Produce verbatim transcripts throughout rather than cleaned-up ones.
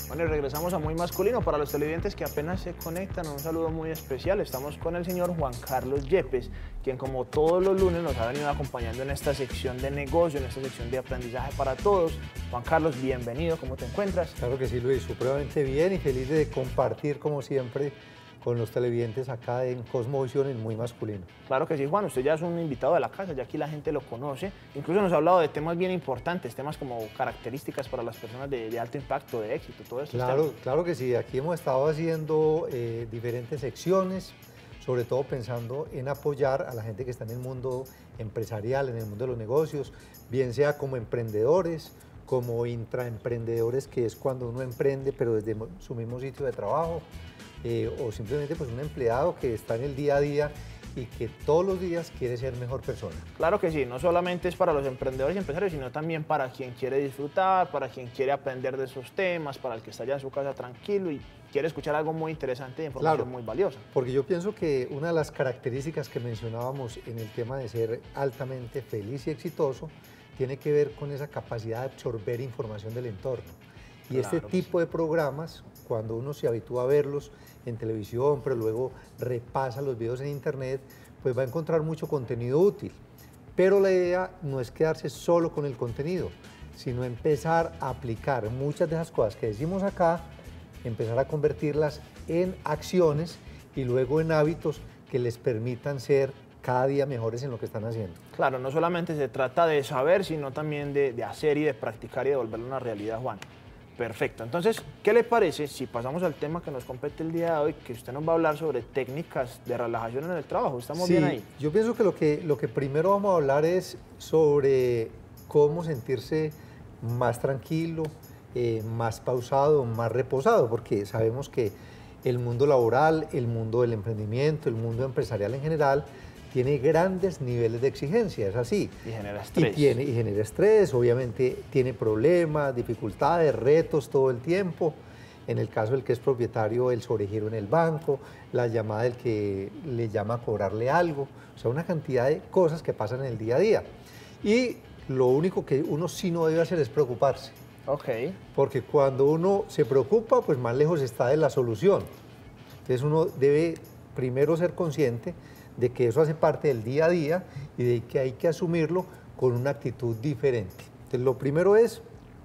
Bueno, y regresamos a Muy Masculino. Para los televidentes que apenas se conectan, un saludo muy especial. Estamos con el señor Juan Carlos Yepes, quien como todos los lunes nos ha venido acompañando en esta sección de negocio, en esta sección de aprendizaje para todos. Juan Carlos, bienvenido, ¿cómo te encuentras? Claro que sí, Luis, supremamente bien y feliz de compartir, como siempre, con los televidentes acá en Cosmovisión en Muy Masculino. Claro que sí, Juan, usted ya es un invitado de la casa, ya aquí la gente lo conoce. Incluso nos ha hablado de temas bien importantes, temas como características para las personas de, de alto impacto, de éxito, todo esto. Claro, claro que sí, aquí hemos estado haciendo eh, diferentes secciones, sobre todo pensando en apoyar a la gente que está en el mundo empresarial, en el mundo de los negocios, bien sea como emprendedores, como intraemprendedores, que es cuando uno emprende, pero desde su mismo sitio de trabajo, eh, o simplemente pues un empleado que está en el día a día y que todos los días quiere ser mejor persona. Claro que sí, no solamente es para los emprendedores y empresarios, sino también para quien quiere disfrutar, para quien quiere aprender de esos temas, para el que está allá en su casa tranquilo y quiere escuchar algo muy interesante e información Claro, muy valiosa. Porque yo pienso que una de las características que mencionábamos en el tema de ser altamente feliz y exitoso tiene que ver con esa capacidad de absorber información del entorno. Y Claro, este tipo de programas, cuando uno se habitúa a verlos en televisión, pero luego repasa los videos en internet, pues va a encontrar mucho contenido útil. Pero la idea no es quedarse solo con el contenido, sino empezar a aplicar muchas de esas cosas que decimos acá, empezar a convertirlas en acciones y luego en hábitos que les permitan ser cada día mejores en lo que están haciendo. Claro, no solamente se trata de saber, sino también de, de hacer y de practicar y de volverlo una realidad, Juan. Perfecto. Entonces, ¿qué le parece si pasamos al tema que nos compete el día de hoy, que usted nos va a hablar sobre técnicas de relajación en el trabajo? ¿Estamos Sí, bien ahí? Yo pienso que lo, que lo que primero vamos a hablar es sobre cómo sentirse más tranquilo, eh, más pausado, más reposado, porque sabemos que el mundo laboral, el mundo del emprendimiento, el mundo empresarial en general, tiene grandes niveles de exigencia, es así. Y genera estrés. Y, tiene, y genera estrés, obviamente tiene problemas, dificultades, retos todo el tiempo. En el caso del que es propietario, el sobregiro en el banco, la llamada del que le llama a cobrarle algo, o sea, una cantidad de cosas que pasan en el día a día. Y lo único que uno sí no debe hacer es preocuparse. Ok. Porque cuando uno se preocupa, pues más lejos está de la solución. Entonces uno debe primero ser consciente de que eso hace parte del día a día y de que hay que asumirlo con una actitud diferente. Entonces, lo primero es,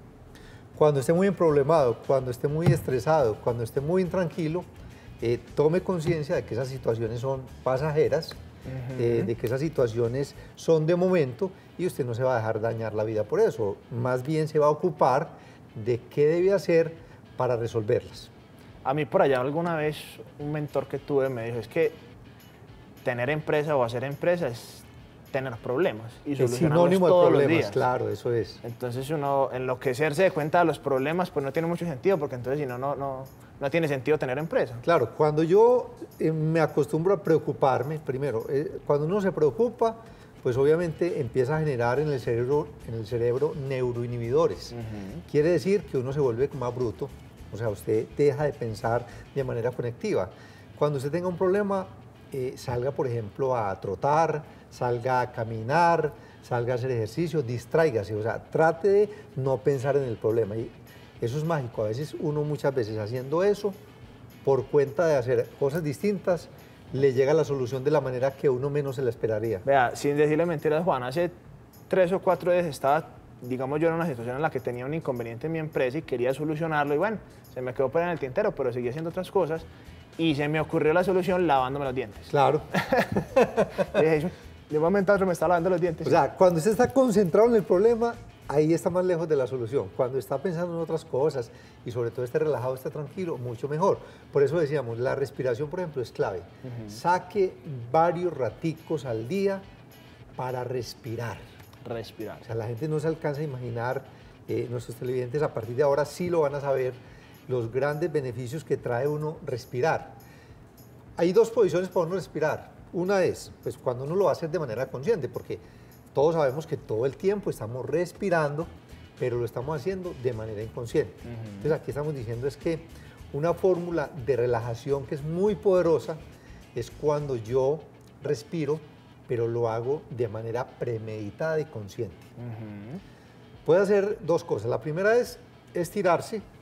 cuando esté muy emproblemado, cuando esté muy estresado, cuando esté muy intranquilo, eh, tome conciencia de que esas situaciones son pasajeras, uh-huh. eh, de que esas situaciones son de momento y usted no se va a dejar dañar la vida por eso, más bien se va a ocupar de qué debe hacer para resolverlas. A mí por allá alguna vez un mentor que tuve me dijo, es que tener empresa o hacer empresa es tener problemas y solucionarlos sinónimo todos de problemas, los días. Claro, eso es. Entonces uno enloquecerse de cuenta de los problemas pues no tiene mucho sentido, porque entonces si no, no, no, no tiene sentido tener empresa. Claro, cuando yo eh, me acostumbro a preocuparme, primero, eh, cuando uno se preocupa, pues obviamente empieza a generar en el cerebro, en el cerebro neuroinhibidores. Uh-huh. Quiere decir que uno se vuelve más bruto, o sea, usted deja de pensar de manera conectiva. Cuando usted tenga un problema, Eh, salga, por ejemplo, a trotar, salga a caminar, salga a hacer ejercicio, distráigase, o sea, trate de no pensar en el problema. Y eso es mágico, a veces uno muchas veces haciendo eso, por cuenta de hacer cosas distintas, le llega la solución de la manera que uno menos se la esperaría. Vea, sin decirle mentiras, Juan, hace tres o cuatro días estaba, digamos, yo en una situación en la que tenía un inconveniente en mi empresa y quería solucionarlo y bueno, se me quedó por en el tintero, pero seguí haciendo otras cosas. Y se me ocurrió la solución lavándome los dientes. Claro. Dije, de un momento a otro me está lavando los dientes. O sea, cuando usted está concentrado en el problema, ahí está más lejos de la solución. Cuando está pensando en otras cosas y sobre todo esté relajado, esté tranquilo, mucho mejor. Por eso decíamos, la respiración, por ejemplo, es clave. Uh-huh. Saque varios raticos al día para respirar. Respirar. O sea, la gente no se alcanza a imaginar, eh, nuestros televidentes a partir de ahora sí lo van a saber, los grandes beneficios que trae uno respirar. Hay dos posiciones para uno respirar. Una es, pues cuando uno lo va a hacer de manera consciente, porque todos sabemos que todo el tiempo estamos respirando, pero lo estamos haciendo de manera inconsciente. Uh-huh. Entonces aquí estamos diciendo es que una fórmula de relajación que es muy poderosa es cuando yo respiro, pero lo hago de manera premeditada y consciente. Uh-huh. Puede hacer dos cosas. La primera es estirarse.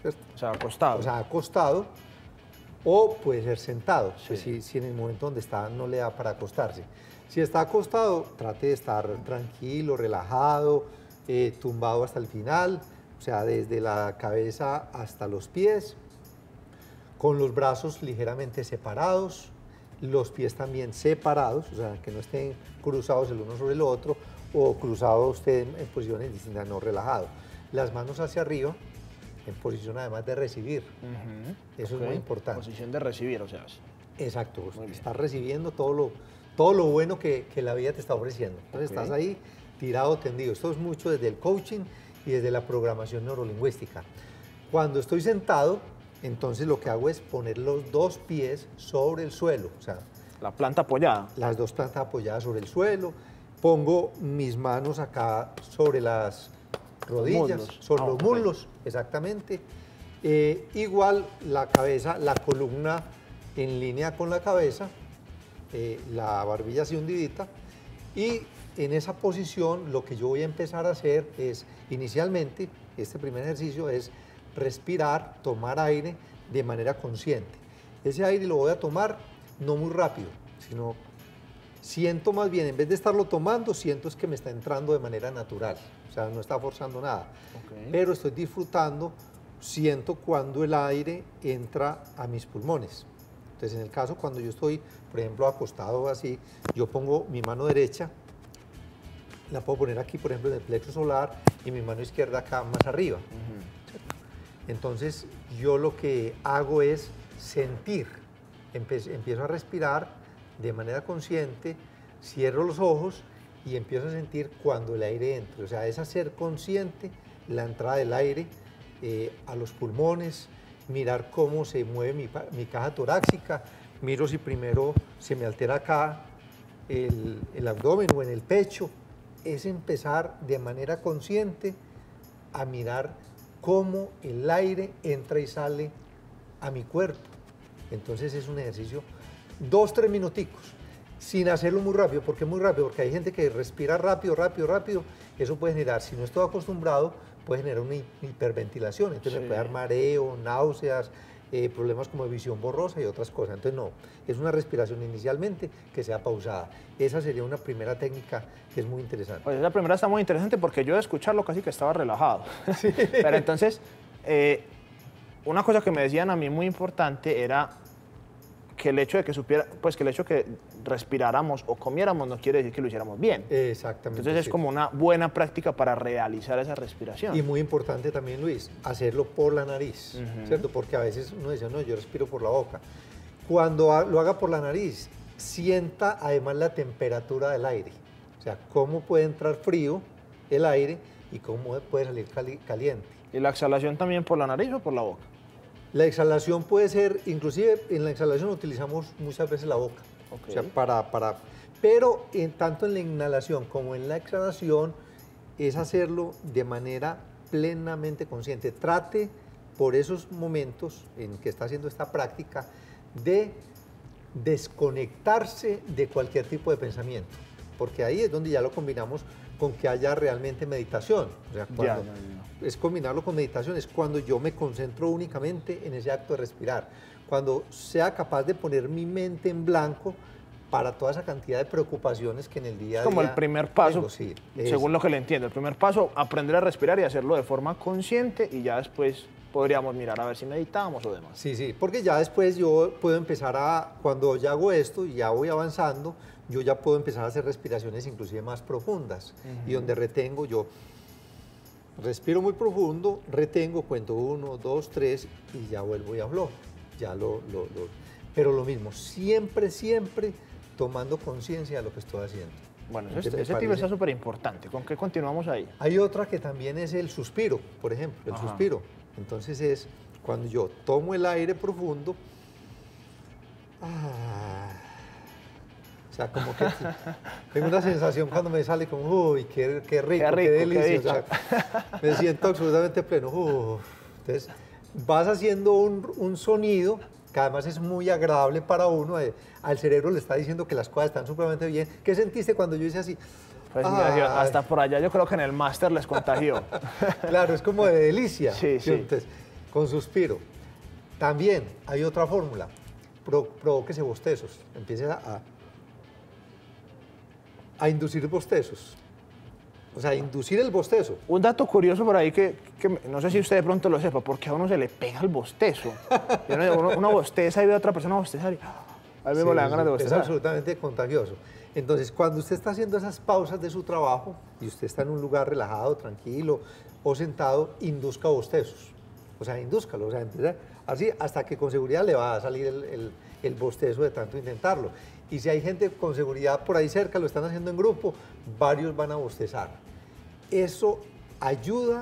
¿cierto? O sea, acostado. O sea, acostado, o puede ser sentado, Sí. pues si, si en el momento donde está no le da para acostarse. Si está acostado, trate de estar tranquilo, relajado, eh, tumbado hasta el final, o sea, desde la cabeza hasta los pies, con los brazos ligeramente separados, los pies también separados, o sea, que no estén cruzados el uno sobre el otro, o cruzado usted en, en posiciones distintas, no relajado. Las manos hacia arriba, en posición además de recibir. Uh-huh. Eso Ok. es muy importante. Posición de recibir, o sea. Exacto, Muy bien. estás recibiendo todo lo, todo lo bueno que, que la vida te está ofreciendo. Entonces Ok. estás ahí tirado, tendido. Esto es mucho desde el coaching y desde la programación neurolingüística. Cuando estoy sentado, entonces lo que hago es poner los dos pies sobre el suelo, o sea, La planta apoyada. las dos plantas apoyadas sobre el suelo, pongo mis manos acá sobre las rodillas, muslos. sobre Ah, los ok. muslos, exactamente. Eh, igual la cabeza, la columna en línea con la cabeza, eh, la barbilla así hundidita, y en esa posición lo que yo voy a empezar a hacer es, inicialmente, este primer ejercicio es respirar, tomar aire de manera consciente. Ese aire lo voy a tomar no muy rápido, sino siento más bien, en vez de estarlo tomando, siento es que me está entrando de manera natural, o sea, no está forzando nada, Ok. pero estoy disfrutando, siento cuando el aire entra a mis pulmones. Entonces, en el caso cuando yo estoy, por ejemplo, acostado así, yo pongo mi mano derecha, la puedo poner aquí, por ejemplo, en el plexo solar, y mi mano izquierda acá más arriba. Ujú. Entonces, yo lo que hago es sentir, Empe- empiezo a respirar de manera consciente, cierro los ojos y empiezo a sentir cuando el aire entra. O sea, es hacer consciente la entrada del aire eh, a los pulmones, mirar cómo se mueve mi, pa- mi caja torácica, miro si primero se me altera acá el, el abdomen o en el pecho. Es empezar de manera consciente a mirar cómo el aire entra y sale a mi cuerpo. Entonces es un ejercicio, dos, tres minuticos, sin hacerlo muy rápido. ¿Por qué muy rápido? Porque hay gente que respira rápido, rápido, rápido. Eso puede generar, si no estoy acostumbrado, puede generar una hi- hiperventilación. Entonces Sí. me puede dar mareo, náuseas, eh, problemas como de visión borrosa y otras cosas. Entonces no, es una respiración inicialmente que sea pausada. Esa sería una primera técnica que es muy interesante. Pues esa primera está muy interesante porque yo de escucharlo casi que estaba relajado. Pero entonces, eh, una cosa que me decían a mí muy importante era que el hecho de que supiera, pues que el hecho de que respiráramos o comiéramos no quiere decir que lo hiciéramos bien. Exactamente. Entonces es sí. como una buena práctica para realizar esa respiración. Y muy importante también, Luis, hacerlo por la nariz, Ujú. ¿cierto? Porque a veces uno dice, no, yo respiro por la boca. Cuando ha- lo haga por la nariz, sienta además la temperatura del aire. O sea, cómo puede entrar frío el aire y cómo puede salir cali- caliente. ¿Y la exhalación también por la nariz o por la boca? La exhalación puede ser, inclusive en la exhalación utilizamos muchas veces la boca. Ok. O sea, para, para, pero en, tanto en la inhalación como en la exhalación es hacerlo de manera plenamente consciente. Trate por esos momentos en que está haciendo esta práctica de desconectarse de cualquier tipo de pensamiento, porque ahí es donde ya lo combinamos con que haya realmente meditación. O sea, cuando Ya, ya, ya. es combinarlo con meditación, es cuando yo me concentro únicamente en ese acto de respirar, cuando sea capaz de poner mi mente en blanco para toda esa cantidad de preocupaciones que en el día a Es como día el primer paso, tengo, sí, es- según lo que le entiendo. El primer paso, aprender a respirar y hacerlo de forma consciente y ya después podríamos mirar a ver si meditamos o demás. Sí, sí, porque ya después yo puedo empezar a, cuando ya hago esto y ya voy avanzando, yo ya puedo empezar a hacer respiraciones inclusive más profundas y donde retengo, yo respiro muy profundo, retengo, cuento uno, dos, tres y ya vuelvo y hablo. Ya lo, lo, lo- pero lo mismo, siempre, siempre tomando conciencia de lo que estoy haciendo. Bueno, Entonces, ese, me ese tip parece- está súper importante. ¿Con qué continuamos ahí? Hay otra que también es el suspiro, por ejemplo, el Ajá. suspiro. Entonces es cuando yo tomo el aire profundo, ah, o sea, como que tengo una sensación cuando me sale como, uy, qué, qué rico, qué, rico, qué delicia. O sea, me siento absolutamente pleno. uf. Entonces vas haciendo un, un sonido que además es muy agradable para uno. eh, al cerebro le está diciendo que las cosas están supremamente bien. ¿Qué sentiste cuando yo hice así? Pues mira, yo- hasta Ay. por allá yo creo que en el máster les contagió. Claro, es como de delicia. Sí, sí. Entonces, con suspiro. También hay otra fórmula, Pro, provóquese bostezos, empiece a, a inducir bostezos. O sea, inducir el bostezo. Un dato curioso por ahí que, que no sé si usted de pronto lo sepa, porque a uno se le pega el bostezo. Y uno, uno, uno bosteza y ve a otra persona bostezar y a mí mismo Sí, le dan ganas de bostezar. Es absolutamente contagioso. Entonces, cuando usted está haciendo esas pausas de su trabajo y usted está en un lugar relajado, tranquilo o sentado, induzca bostezos. O sea, indúzcalo. O sea, así hasta que con seguridad le va a salir el, el, el bostezo de tanto intentarlo. Y si hay gente con seguridad por ahí cerca, lo están haciendo en grupo, varios van a bostezar. Eso ayuda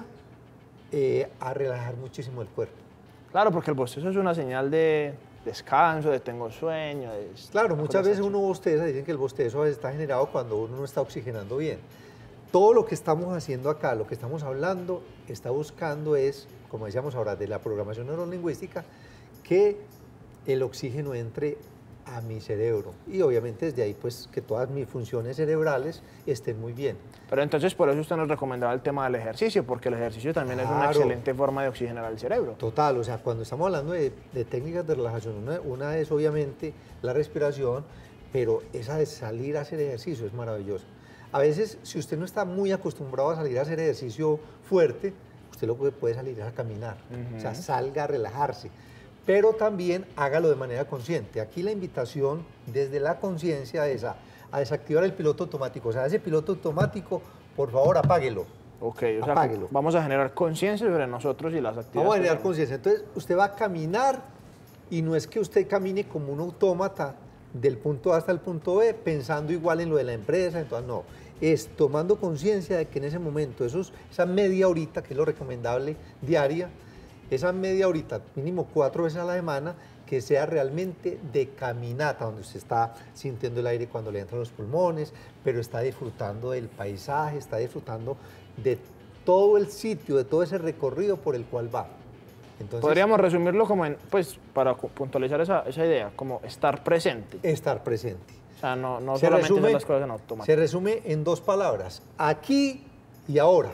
eh, a relajar muchísimo el cuerpo. Claro, porque el bostezo es una señal de descanso, de tengo sueño. De claro, muchas veces uno bosteza, dicen que el bostezo está generado cuando uno no está oxigenando bien. Todo lo que estamos haciendo acá, lo que estamos hablando, está buscando es, como decíamos ahora, de la programación neurolingüística, que el oxígeno entre a mi cerebro y obviamente desde ahí pues que todas mis funciones cerebrales estén muy bien. Pero entonces por eso usted nos recomendaba el tema del ejercicio, porque el ejercicio también claro. es una excelente forma de oxigenar el cerebro. Total, o sea, cuando estamos hablando de, de técnicas de relajación, una, una es obviamente la respiración, pero esa de salir a hacer ejercicio es maravillosa. A veces, si usted no está muy acostumbrado a salir a hacer ejercicio fuerte, usted lo que puede salir es a caminar, uh-huh. o sea, salga a relajarse. Pero también hágalo de manera consciente. Aquí la invitación desde la conciencia es a, a desactivar el piloto automático. O sea, ese piloto automático, por favor, apáguelo. Ok, o apáguelo. Sea, vamos a generar conciencia sobre nosotros y las actividades. Vamos a generar conciencia. Entonces, usted va a caminar y no es que usted camine como un autómata del punto A hasta el punto B, pensando igual en lo de la empresa, entonces no. Es tomando conciencia de que en ese momento, esos, esa media horita, que es lo recomendable diaria, esa media horita, mínimo cuatro veces a la semana, que sea realmente de caminata, donde usted está sintiendo el aire cuando le entran los pulmones, pero está disfrutando del paisaje, está disfrutando de todo el sitio, de todo ese recorrido por el cual va. Entonces, podríamos resumirlo como en, pues, para puntualizar esa, esa idea, como estar presente. Estar presente. O sea, no, no solamente resume, hacer las cosas en automático. Se resume en dos palabras, aquí y ahora.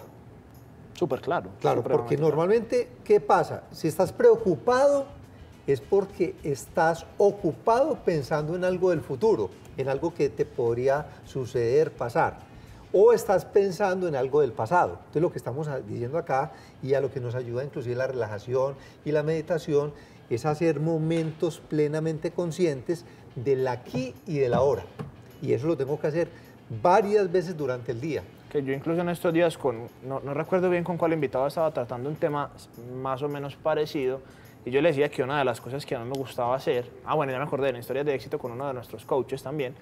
Súper claro. Claro, porque normalmente, ¿qué pasa? Si estás preocupado, es porque estás ocupado pensando en algo del futuro, en algo que te podría suceder, pasar. O estás pensando en algo del pasado. Entonces, lo que estamos diciendo acá, y a lo que nos ayuda inclusive la relajación y la meditación, es hacer momentos plenamente conscientes del aquí y del ahora. Y eso lo tengo que hacer varias veces durante el día. Que yo incluso en estos días, con, no, no recuerdo bien con cuál invitado estaba tratando un tema más o menos parecido, y yo le decía que una de las cosas que a mí me gustaba hacer, ah bueno, ya me acordé, en historias de éxito con uno de nuestros coaches también,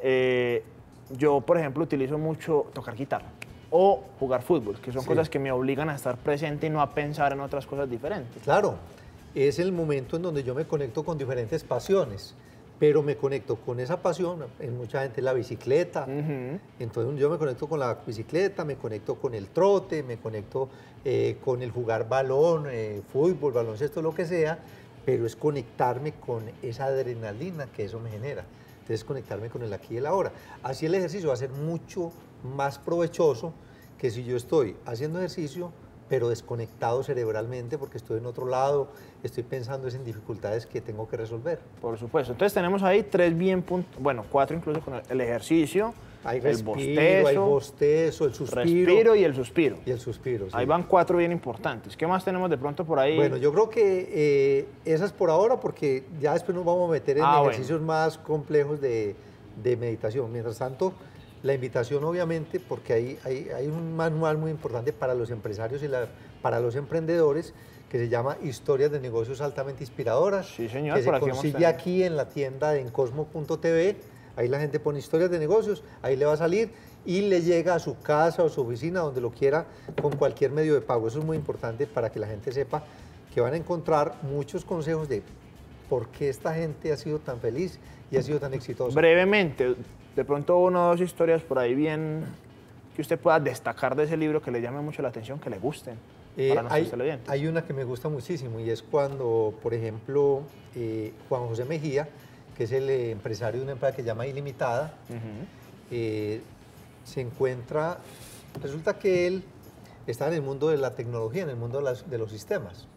eh, yo por ejemplo utilizo mucho tocar guitarra o jugar fútbol, que son sí. cosas que me obligan a estar presente y no a pensar en otras cosas diferentes. Claro, es el momento en donde yo me conecto con diferentes pasiones. Pero me conecto con esa pasión, en mucha gente la bicicleta, uh-huh. entonces yo me conecto con la bicicleta, me conecto con el trote, me conecto eh, con el jugar balón, eh, fútbol, baloncesto, lo que sea, pero es conectarme con esa adrenalina que eso me genera, entonces conectarme con el aquí y el ahora. Así el ejercicio va a ser mucho más provechoso que si yo estoy haciendo ejercicio, pero desconectado cerebralmente porque estoy en otro lado, estoy pensando en dificultades que tengo que resolver. Por supuesto. Entonces tenemos ahí tres bien puntos, bueno, cuatro incluso con el ejercicio, hay el respiro, bostezo, hay bostezo, el suspiro. Respiro y el suspiro. Y el suspiro, sí. Ahí van cuatro bien importantes. ¿Qué más tenemos de pronto por ahí? Bueno, yo creo que eh, esas por ahora, porque ya después nos vamos a meter en ah, ejercicios bueno. más complejos de, de meditación. Mientras tanto, la invitación obviamente, porque hay, hay, hay un manual muy importante para los empresarios y la, para los emprendedores que se llama Historias de Negocios Altamente Inspiradoras, sí, señor, que se consigue aquí en la tienda de encosmo punto t v. Ahí la gente pone Historias de Negocios, ahí le va a salir y le llega a su casa o su oficina, donde lo quiera, con cualquier medio de pago. Eso es muy importante para que la gente sepa que van a encontrar muchos consejos de por qué esta gente ha sido tan feliz y ha sido tan exitosa. Brevemente, de pronto una o dos historias por ahí bien que usted pueda destacar de ese libro que le llame mucho la atención, que le gusten eh, para nuestros hay, televidentes. Hay una que me gusta muchísimo y es cuando, por ejemplo, eh, Juan José Mejía, que es el eh, empresario de una empresa que se llama Ilimitada, uh-huh. eh, se encuentra, resulta que él está en el mundo de la tecnología, en el mundo de, las, de los sistemas.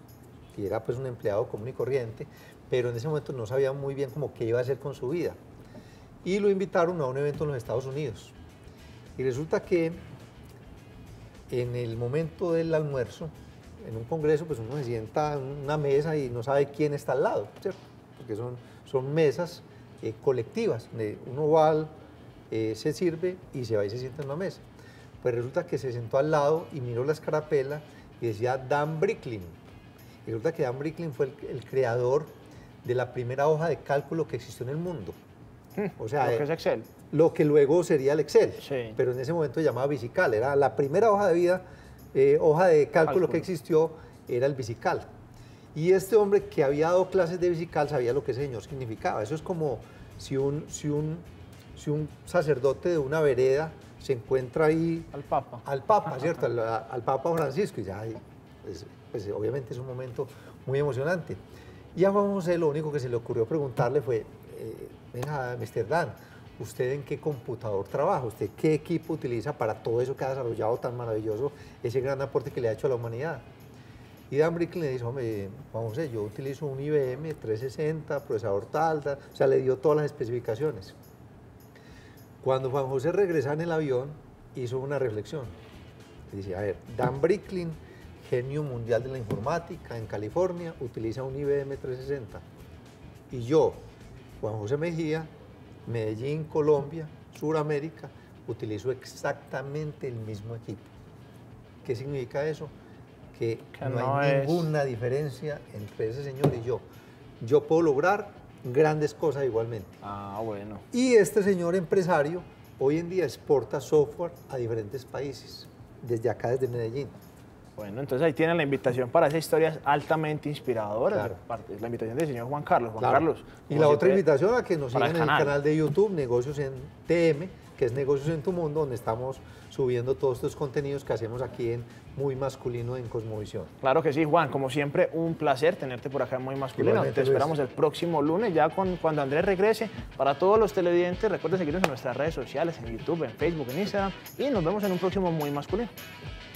y era pues un empleado común y corriente, pero en ese momento no sabía muy bien cómo qué iba a hacer con su vida. Y lo invitaron a un evento en los Estados Unidos. Y resulta que en el momento del almuerzo, en un congreso, pues uno se sienta en una mesa y no sabe quién está al lado, ¿cierto? Porque son, son mesas eh, colectivas, donde uno va, al, eh, se sirve y se va y se sienta en una mesa. Pues resulta que se sentó al lado y miró la escarapela y decía Dan Bricklin. Y resulta que Dan Bricklin fue el, el creador de la primera hoja de cálculo que existió en el mundo. O sea, lo que es Excel. Lo que luego sería el Excel, sí. Pero en ese momento se llamaba VisiCal. Era la primera hoja de vida, eh, hoja de cálculo, cálculo que existió, era el VisiCal. Y este hombre que había dado clases de VisiCal sabía lo que ese señor significaba. Eso es como si un, si un, si un sacerdote de una vereda se encuentra ahí al Papa, al Papa, ¿cierto? Al, al Papa Francisco, y ya, pues, pues, obviamente es un momento muy emocionante. Y a Juan José lo único que se le ocurrió preguntarle fue, eh, venga, mister Dan, ¿usted en qué computador trabaja? ¿Usted qué equipo utiliza para todo eso que ha desarrollado tan maravilloso, ese gran aporte que le ha hecho a la humanidad? Y Dan Bricklin le dijo, hombre, Juan José, yo utilizo un I B M trescientos sesenta, procesador tal, tal, o sea, le dio todas las especificaciones. Cuando Juan José regresa en el avión, hizo una reflexión. Dice, a ver, Dan Bricklin, genio mundial de la informática en California, utiliza un I B M trescientos sesenta. Y yo, Juan José Mejía, Medellín, Colombia, Suramérica, utilizo exactamente el mismo equipo. ¿Qué significa eso? Que, que no, no hay es... ninguna diferencia entre ese señor y yo. Yo puedo lograr grandes cosas igualmente. Ah, bueno. Y este señor empresario hoy en día exporta software a diferentes países, desde acá, desde Medellín. Bueno, entonces ahí tienen la invitación para esas historias altamente inspiradoras. Claro. La invitación del señor Juan Carlos. Juan claro. Carlos. Y la otra invitación a que nos sigan el en el canal de YouTube, Negocios en T M, que es Negocios en tu Mundo, donde estamos subiendo todos estos contenidos que hacemos aquí en Muy Masculino en Cosmovisión. Claro que sí, Juan. Como siempre, un placer tenerte por acá en Muy Masculino. Te esperamos el próximo lunes, ya con, cuando Andrés regrese. Para todos los televidentes, recuerden seguirnos en nuestras redes sociales, en YouTube, en Facebook, en Instagram. Y nos vemos en un próximo Muy Masculino.